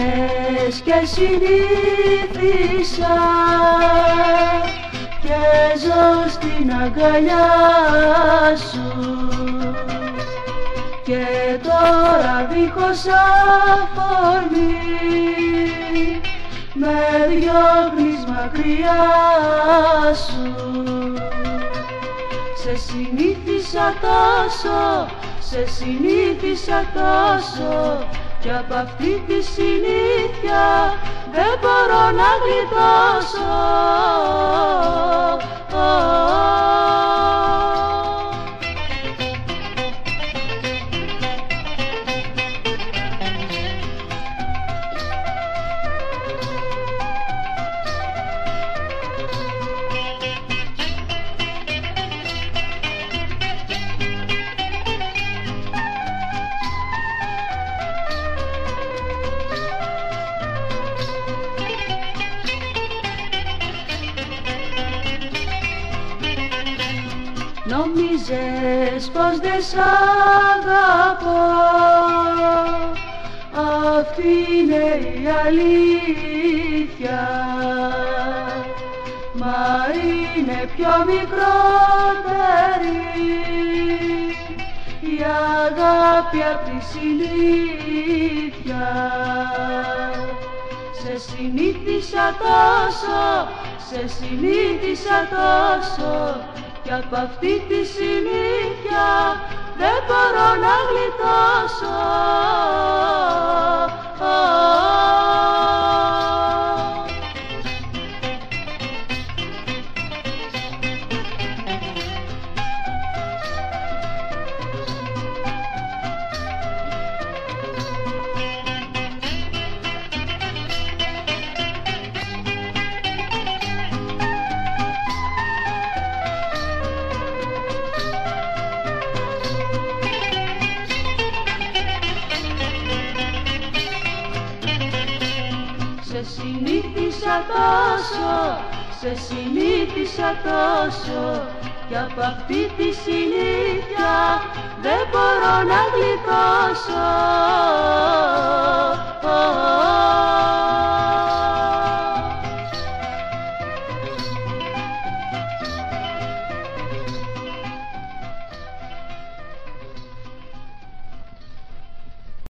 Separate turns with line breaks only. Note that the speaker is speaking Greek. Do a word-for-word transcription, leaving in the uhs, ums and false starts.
μήνες και συνήθισα και ζω στην αγκαλιά σου, και τώρα δίχως αφορμή με διώχνεις μακριά σου. Σε συνήθισα τόσο, σε συνήθισα τόσο, κι απ' αυτή τη συνήθεια δεν μπορώ να γλιτώσω. Νόμιζες πως δεν σ' αγαπώ, αυτή είναι η αλήθεια, μα είναι πιο μικρότερη η αγάπη απ' τη συνήθεια. Σε συνήθισα τόσο, σε συνήθισα τόσο, κι απ' αυτή τη συνήθεια δεν μπορώ να γλιτώσω. Σε συνήθισα τόσο, σε συνήθισα τόσο, κι απ' αυτή τη συνήθεια δεν μπορώ να γλιτώσω.